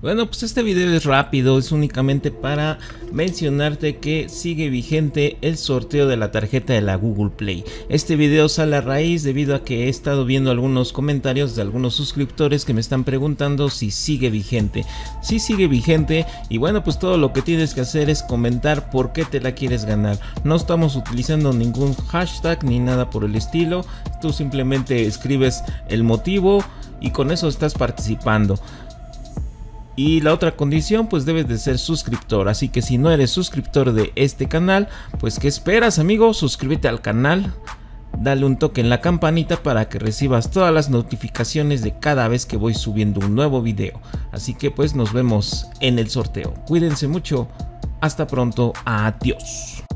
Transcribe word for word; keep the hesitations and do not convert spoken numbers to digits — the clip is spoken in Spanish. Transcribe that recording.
Bueno, pues este video es rápido, es únicamente para mencionarte que sigue vigente el sorteo de la tarjeta de la Google Play. Este video sale a raíz debido a que he estado viendo algunos comentarios de algunos suscriptores que me están preguntando si sigue vigente. Sí sigue vigente y bueno, pues todo lo que tienes que hacer es comentar por qué te la quieres ganar. No estamos utilizando ningún hashtag ni nada por el estilo, tú simplemente escribes el motivo y con eso estás participando. Y la otra condición, pues debes de ser suscriptor, así que si no eres suscriptor de este canal, pues ¿qué esperas, amigo? Suscríbete al canal, dale un toque en la campanita para que recibas todas las notificaciones de cada vez que voy subiendo un nuevo video. Así que pues nos vemos en el sorteo. Cuídense mucho, hasta pronto, adiós.